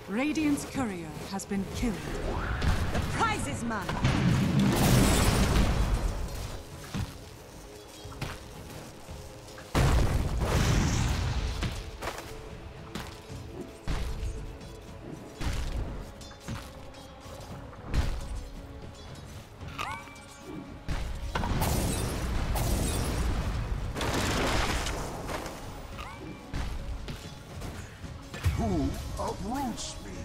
Radiant's courier has been killed. The prize is mine! Who uproots me?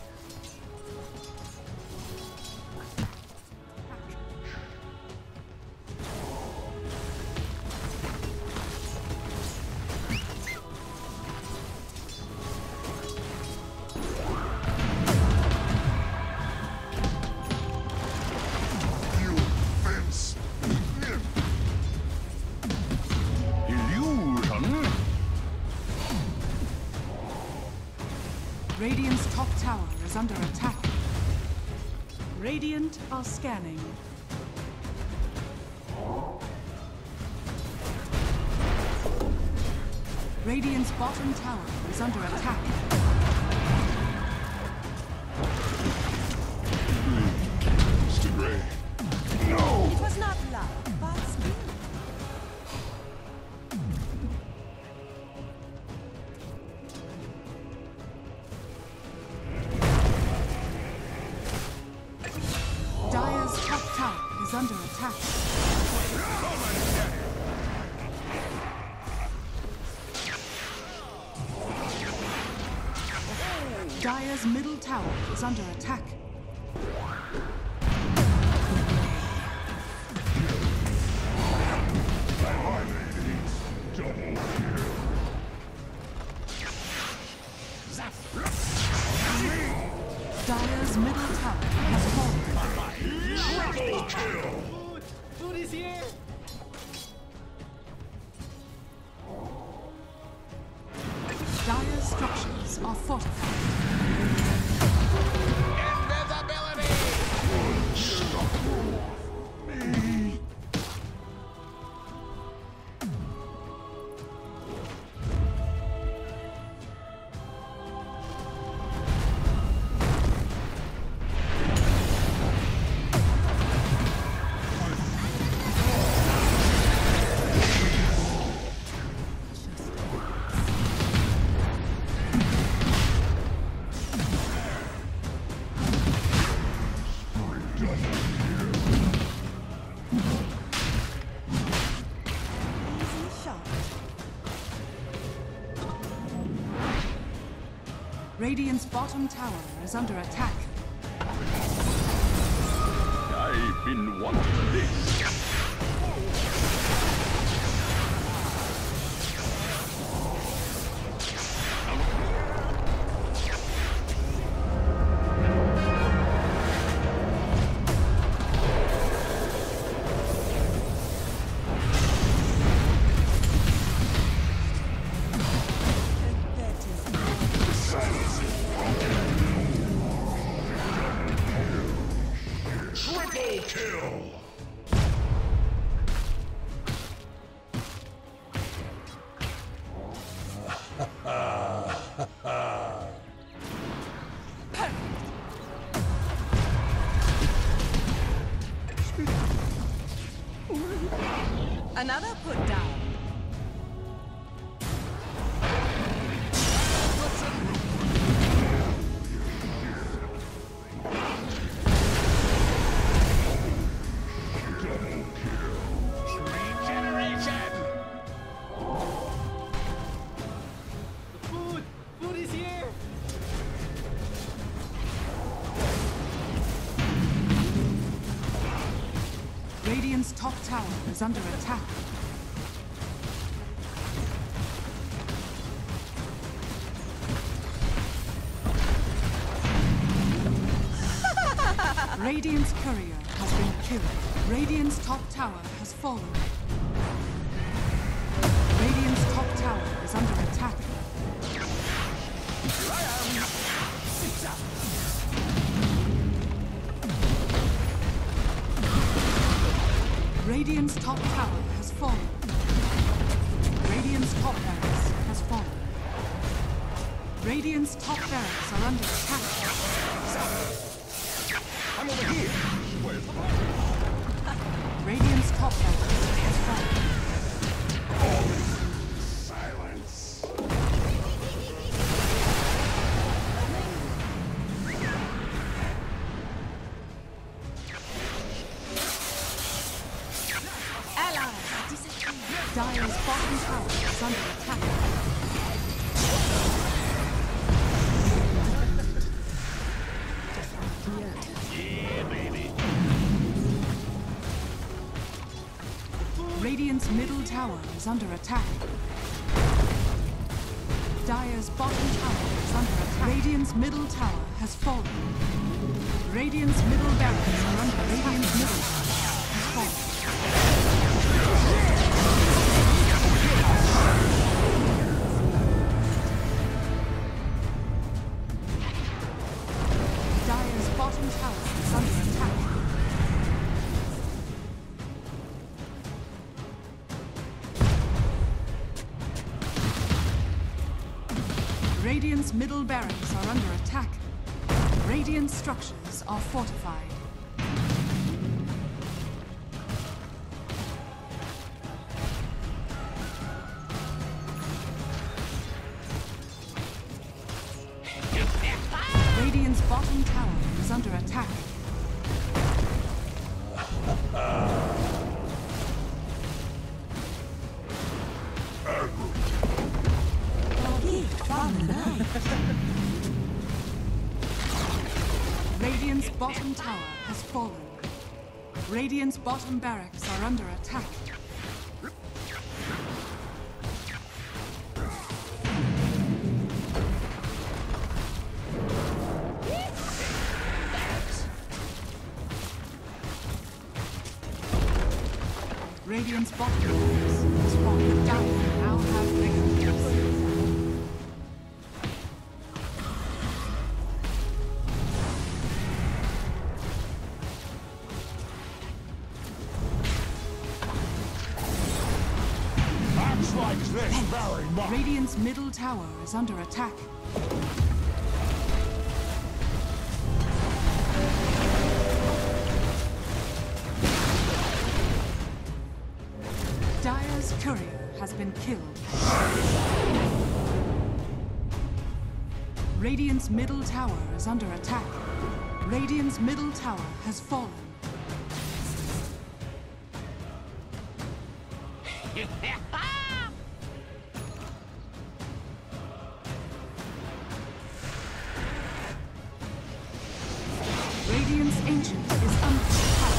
You fence him. Illusion? Radiant's top tower is under attack. Radiant are scanning. Radiant's bottom tower is under attack. Mr. Gray. No! It was not love, but skill. Dire's top tower is under attack. Dire's middle tower is under attack. Dire's middle tower has fallen. Triple kill! Food is here! Dire's structures are fortified. Me. Easy shot. Radiant's bottom tower is under attack. I've been wanting this. That is Triple kill! another put down. Food is here! Radiant's top tower is under attack. Radiant's courier has been killed. Radiant's top tower has fallen. Radiant's top tower is under attack. Radiant's top tower has fallen. Radiant's top barracks has fallen. Radiant's top barracks are under attack. I'm over here. Where's the ball? Radiant's top barracks has fallen. Silence. Allies disappear. Dire's bottom tower is under attack. Radiant's middle tower is under attack. Dire's bottom tower is under attack. Radiant's middle tower has fallen. Radiant's middle barracks are under attack. Radiant's middle tower has fallen. Dire's bottom tower is under attack. Radiant's middle barracks are under attack. Radiant structures are fortified. Radiant's bottom tower is under attack. Radiant's bottom tower has fallen. Radiant's bottom barracks are under attack. Radiant's bottom barracks has fallen. Dire now have victories. Likes this very much. Radiant's middle tower is under attack. Dire's courier has been killed. Radiant's middle tower is under attack. Radiant's middle tower has fallen. Radiant's ancient is under attack.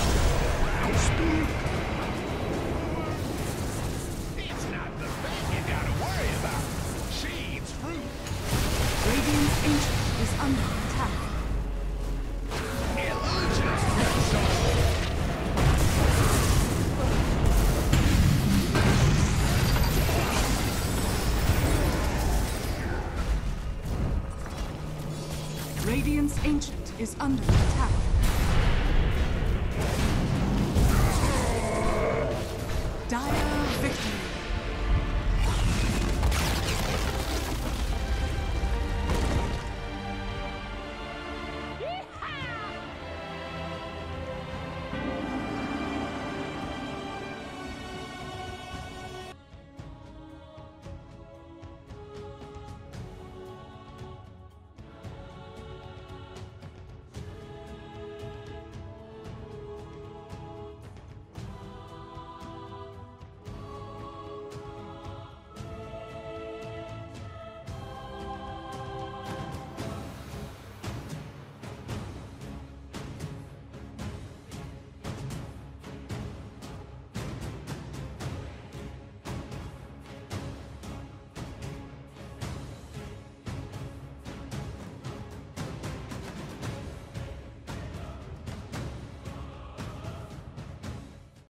It's not the thing you gotta worry about. She eats fruit. Radiant's ancient is under attack. Radiant's ancient is under attack. Dire victory.